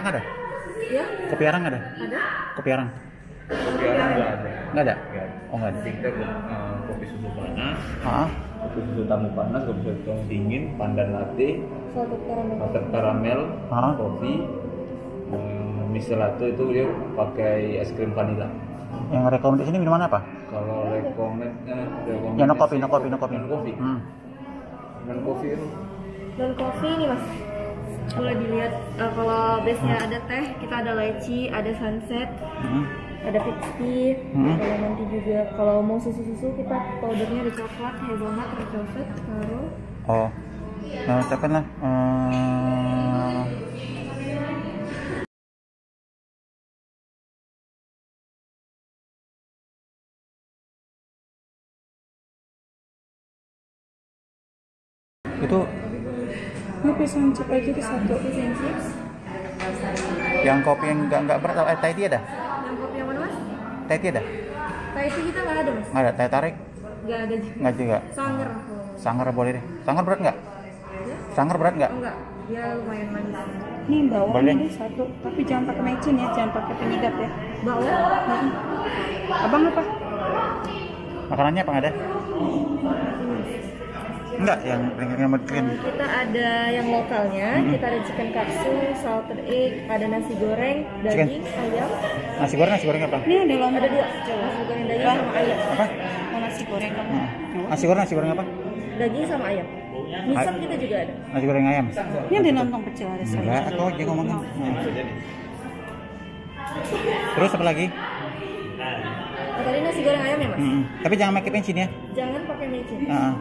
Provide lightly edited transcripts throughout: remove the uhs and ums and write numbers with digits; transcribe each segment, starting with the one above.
arang ada? Ya? Kopi arang ada? Ada? Kopi arang? Kopi arang nggak ada. Nggak ada? Nggak ada. Oh nggak ada. Kita kopi susu panas, Ah, kopi susu tamu panas, kopi susu tamu dingin, pandan latte, Satu karamel. latte karamel, Ah. kopi, Mister Latte itu dia pakai es krim vanilla. yang rekomendasi ini minuman apa? Kalau Ya no kopi, no kopi, no kopi. Non kopi. Non kopi itu. Dan kopi ini mas, boleh dilihat kalau base-nya ada teh, kita ada leci, ada sunset, ada fix tea, kalau nanti juga kalau mau susu-susu kita powdernya ada coklat, hazelnut, red velvet, taruh. Oh, nah ucapkan lah. Itu Ini pisang chip aja di satu. Fish and chips. yang kopi yang nggak berat, Thai tea ada? Yang kopi yang mana mas? Thai tea ada? Thai tea kita nggak ada mas. Nggak ada, Thai tarik? Nggak ada juga. Nggak juga. Sanger. Sanggar boleh deh. Sanggar berat nggak? Ya? Sanggar berat nggak? Enggak, dia lumayan manis. Nih bawang Boleh. ini satu, tapi jangan pakai mecin ya, jangan pakai penyedap ya. Bawang? Abang apa? Makanannya apa nggak ada? Enggak, yang ringan. Kita ada yang lokalnya, kita ada chicken katsu, salted egg, ada nasi goreng, daging, ayam. Nasi goreng apa? Ini ada lombok. Ada dua, nasi goreng daging sama ayam. Apa? Mau nasi goreng kamu? Nasi goreng apa? Daging sama ayam. Misam kita juga ada. Nasi goreng ayam. Ini ada lontong pecel ada saya. Enggak, aku aja ngomongin. Terus apa lagi? Oh, tadi nasi goreng ayam ya mas? Tapi jangan pakai pensin ya. Jangan pakai mecin.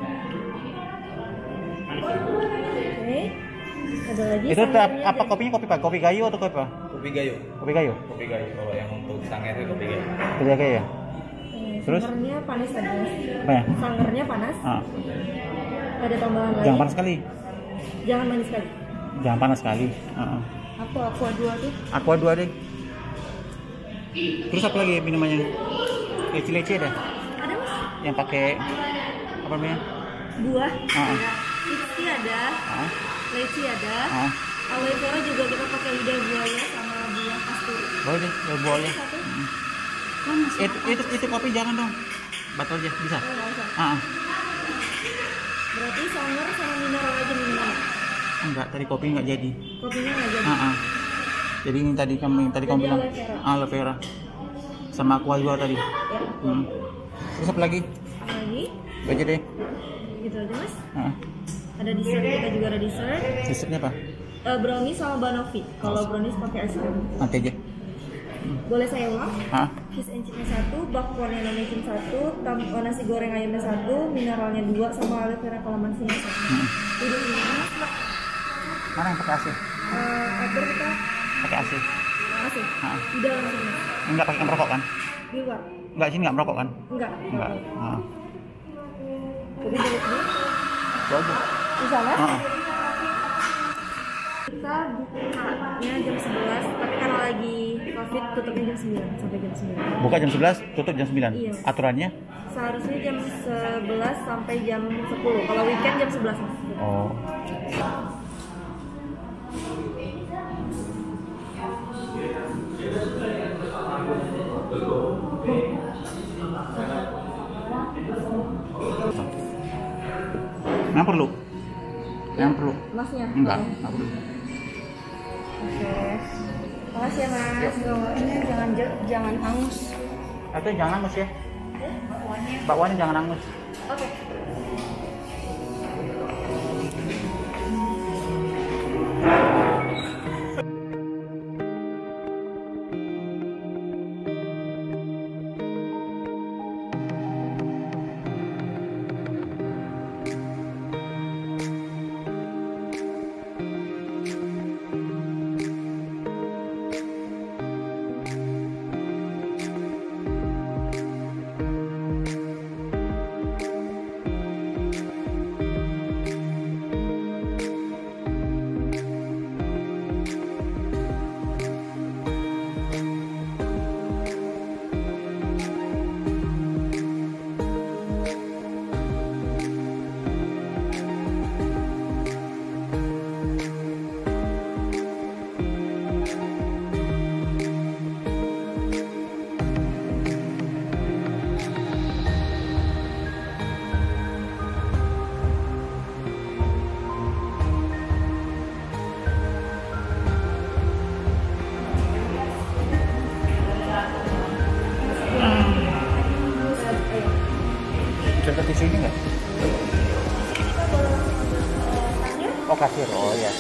Oke. Ada lagi. Itu sangernya apa jadi- kopinya kopi apa? Kopi gayo atau kopi apa? Kopi gayo. Kopi gayo. Kopi gayo. Kalau yang untuk sanger itu kopi gayo. Kopi gayo ya. Terus? Sangernya panas tadi mas. Apa ya? Sangernya panas. Ada tambahan lain. Jangan panas sekali. Jangan manis sekali. Jangan panas sekali. Aku dua tuh. Aqua 2 deh. Terus apa lagi minumannya? Leci ada? Ada mas? Yang pakai apa namanya? Buah. Ah. Fix tea ada. Leci ada. Aloe vera juga kita pakai lidah buaya sama buah kasturi. Boleh deh, boleh. Satu. Itu kopi jangan dong. Batal aja, bisa. Oh, nggak usah. Berarti sanger sama mineral aja minuman. Enggak, tadi kopi enggak jadi. Kopinya nggak jadi. Jadi ini tadi kamu Jadi bilang aloe vera. aloe vera. Sama aqua juga tadi. Ya. Terus apa lagi? Apa lagi? Itu aja deh. Gitu aja mas. Heeh. Ada dessert, kita juga ada dessert. Dessertnya apa? Brownies sama banoffee. Kalau brownies pakai es krim. Nanti aja. Boleh saya ulang? Fish and chipnya 1, bakwannya no mecin 1, nasi goreng ayamnya 1, mineralnya 2, sama aloe vera kalamansinya 1. Udah ini mas mbak. Mana yang pakai AC? Order kita Pakai AC. masih di dalam sini. Enggak pakai merokok kan? Di luar? Enggak, sini enggak merokok kan? Enggak. Enggak. Jadi dari sini Itu aja. di sana. Kita bukanya jam 11, tapi karena lagi covid tutupnya jam 9 sampai jam 9. Buka jam 11, tutup jam 9. Iya. Aturannya? Seharusnya jam 11 sampai jam 10. Kalau weekend jam 11 mas. Oh. Yang perlu? Yang perlu? Masnya? Enggak perlu. Oke. Makasih ya mas. Ini jangan hangus. Atau jangan hangus ya? Bakwannya jangan hangus. Oke. tisunya nggak? Kita boleh ambil Oh kasir, oh ya.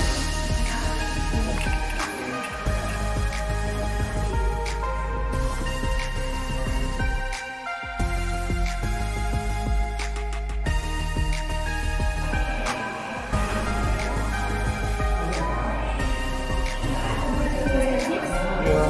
Iya.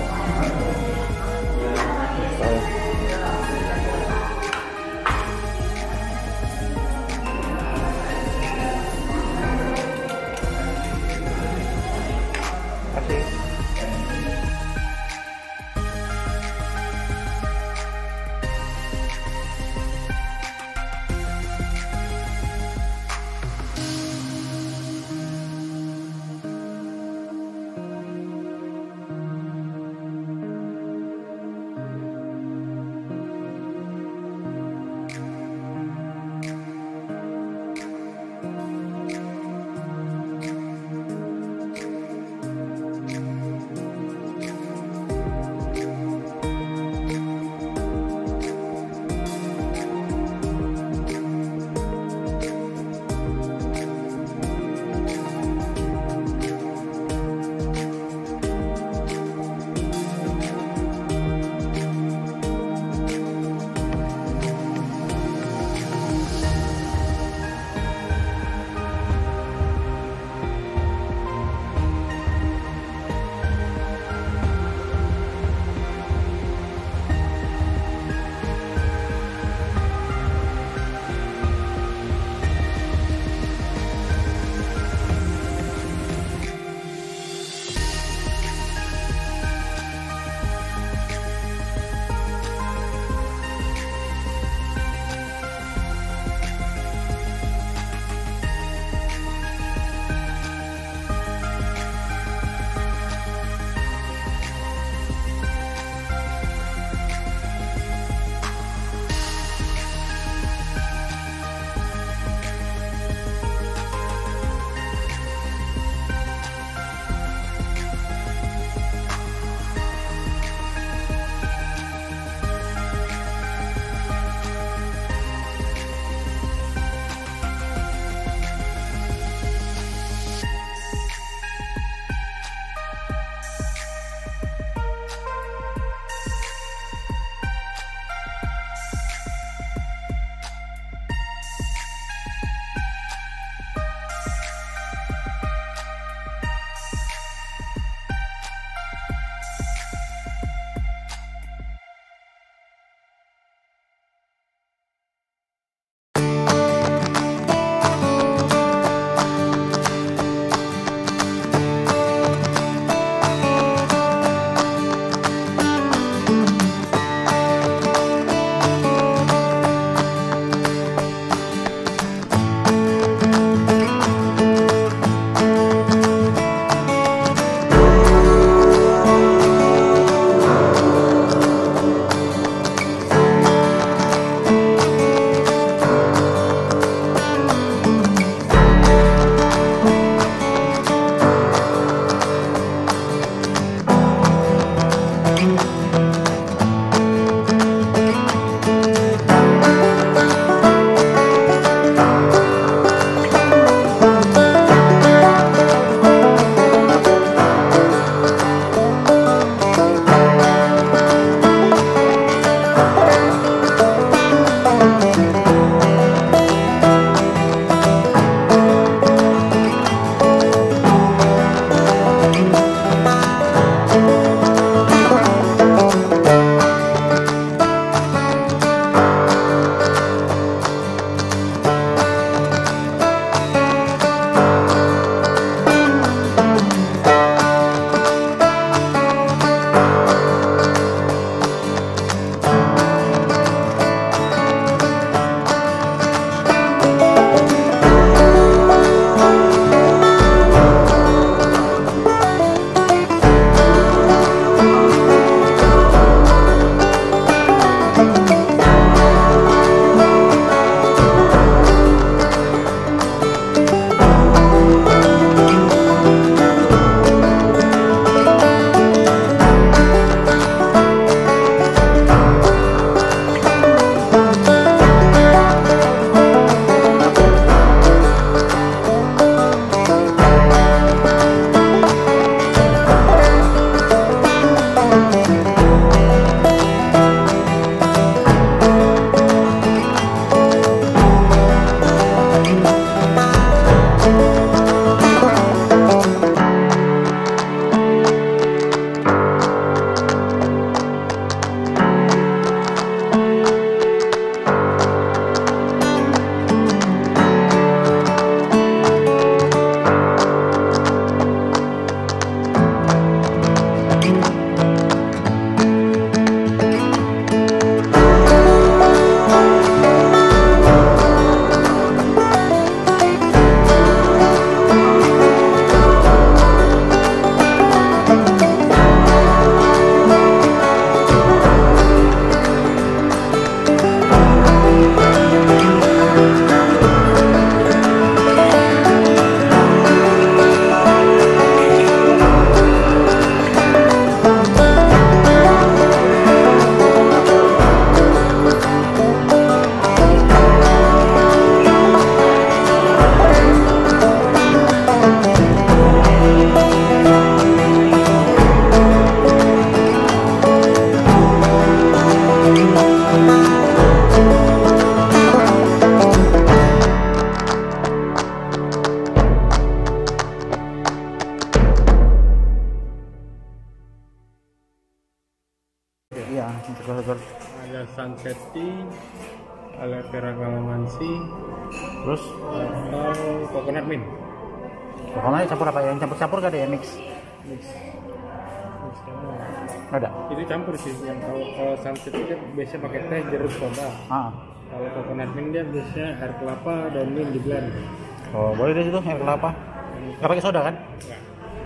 iya, segar-segar. Ada sunset tea, aloe vera calamansi, Terus atau coconut mint. pokoknya campur apa ya? Yang campur-campur gak ada ya, mix? Mix. Mix kamu. Nggak ada. Itu campur sih. Yang kalau sunset itu biasanya pakai teh jeruk soda. Ah. Kalau coconut mint dia biasanya air kelapa dan mint di blend. Oh, boleh deh itu air kelapa. Nggak pakai soda kan? Enggak.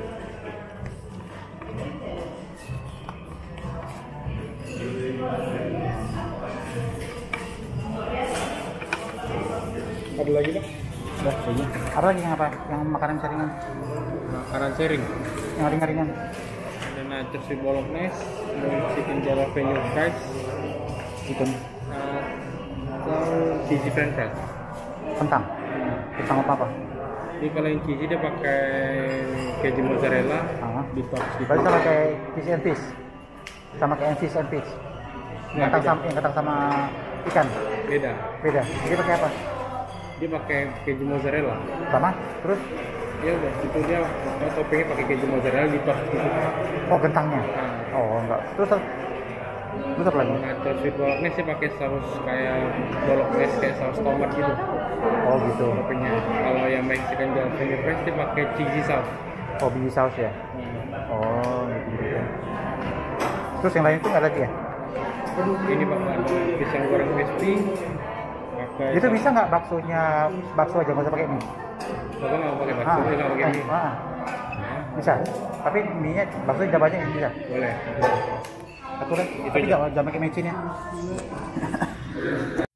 Ada lagi Pak? Udah, kayaknya. Apa lagi yang apa? Yang makanan ringan? Makanan sharing. Yang ringan-ringan. Ada nachos with bolognese, ada chicken jalapeno fries, Chicken. atau cheesy french fries. Kentang. Kentang apa? Jadi kalau yang cheesy dia pakai keju mozzarella, Ah. dipakai Berarti sama kayak fish and fish. Sama kayak fish and fish. Nggak, beda. Yang kentang sama ikan. Beda. Beda. Jadi pakai apa? Dia pakai keju mozzarella. Sama? Terus? Ya udah, itu dia toppingnya pakai keju mozzarella dipakai gitu. Oh, kentangnya. Nah, Oh, enggak. Terus apa lagi? nachos with bolognese dia pakai saus kayak bolognese kayak saus tomat gitu. Oh, gitu. Toppingnya. Kalau yang Mexican jalapeno fries dia pakai cheesy sauce. Oh, biji saus ya. Oh, gitu. Terus yang lain itu nggak lagi ya? Ini Pak, ada pisang goreng crispy. Pakai Itu bisa nggak bakso aja nggak usah pakai mie? Bapak nggak pakai bakso, dia nggak pakai mie. Bisa. Tapi mie-nya bakso banyak bisa. Boleh. Satu lagi. Tapi jangan pakai mecin ya.